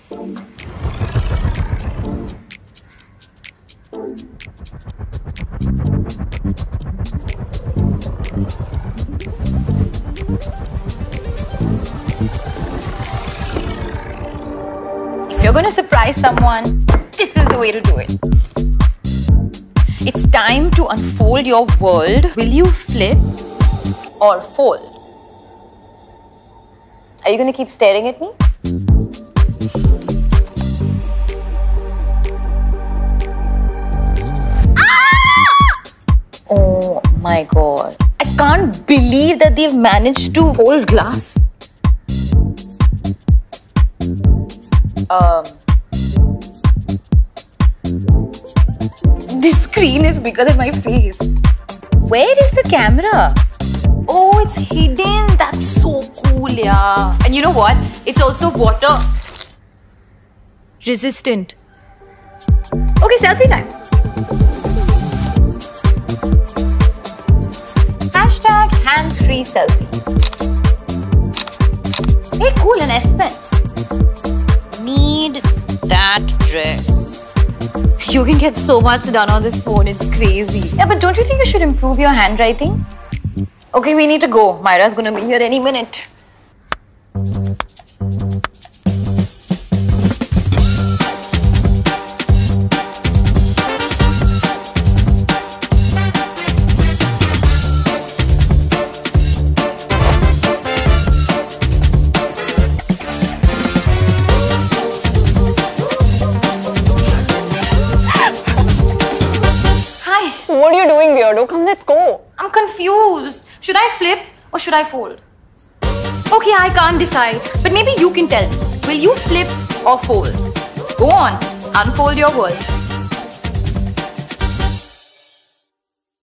If you're gonna surprise someone, this is the way to do it. It's time to unfold your world. Will you flip or fold? Are you gonna keep staring at me? Ah! Oh my god. I can't believe that they've managed to fold glass. This screen is bigger than my face. Where is the camera? Oh, it's hidden. That's so cool, yeah. And you know what? It's also water resistant. Okay, selfie time. Hashtag hands-free selfie. Hey, cool, an S Pen. Need that dress. You can get so much done on this phone, it's crazy. Yeah, but don't you think you should improve your handwriting? Okay, we need to go. Myra's gonna be here any minute. What are you doing, weirdo? Come, let's go. I'm confused. Should I flip or should I fold? Okay, I can't decide. But maybe you can tell me. Will you flip or fold? Go on, unfold your world.